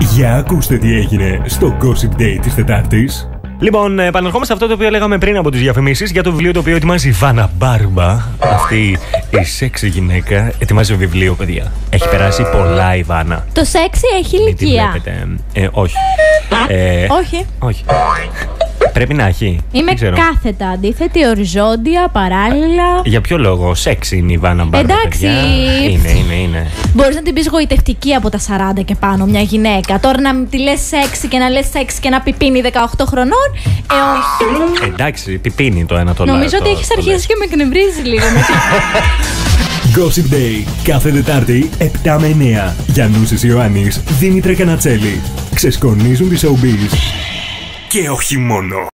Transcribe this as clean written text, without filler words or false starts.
Για ακούστε τι έγινε στο Gossip Day της Τετάρτης. Λοιπόν, επανερχόμαστε σε αυτό το οποίο λέγαμε πριν από τις διαφημίσεις για το βιβλίο το οποίο ετοιμάζει η Βάνα Μπάρμπα. Αυτή η σεξι γυναίκα ετοιμάζει βιβλίο, παιδιά. Έχει περάσει πολλά η Βάνα. Το σεξι έχει ηλικία. Όχι. Όχι. Πρέπει να έχει. Είμαι κάθετα αντίθετη, οριζόντια, παράλληλα. Για ποιο λόγο? Σεξ είναι η Βάνα Μπάρμπα. Εντάξει. Είναι. Μπορείς να την πεις γοητευτική από τα 40 και πάνω μια γυναίκα. Τώρα να τη λες σεξι και να λες σεξι και να πιπίνει 18 χρονών. Όχι. Εντάξει, πιπίνει το ένα το άλλο. Νομίζω ότι έχεις αρχίσει και με εκνευρίζει λίγο. Gossip Day κάθε Τετάρτη 7 με 9. Γιαννούσης Ιωάννης, Δήμητρα Κανατσέλη. Ξεσκονίζουν τη showbiz. Και όχι μόνο.